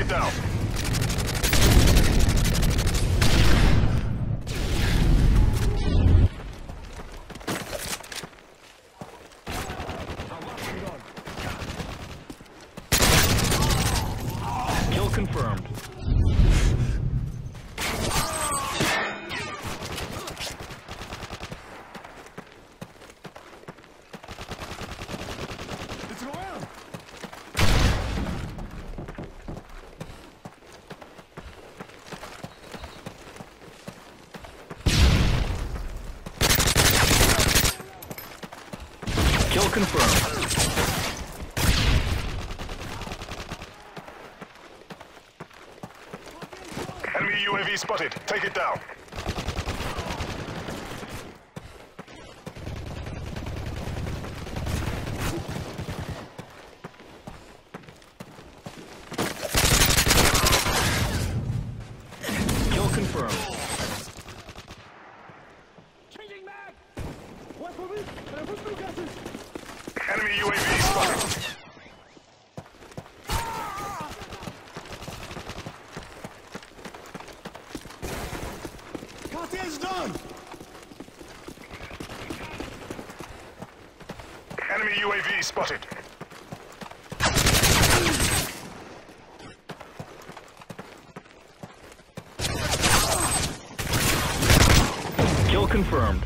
down. Kill confirmed. Kill confirmed. Enemy UAV spotted. Take it down. Kill confirmed. Enemy UAV spotted. Enemy UAV spotted. Kill confirmed.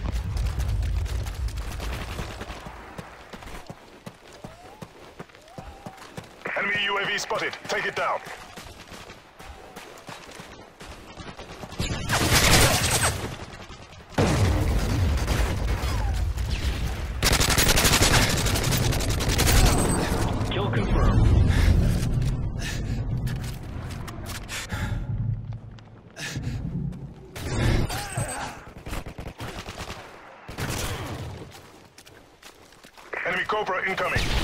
Enemy UAV spotted. Take it down. Kill confirmed. Enemy Cobra incoming.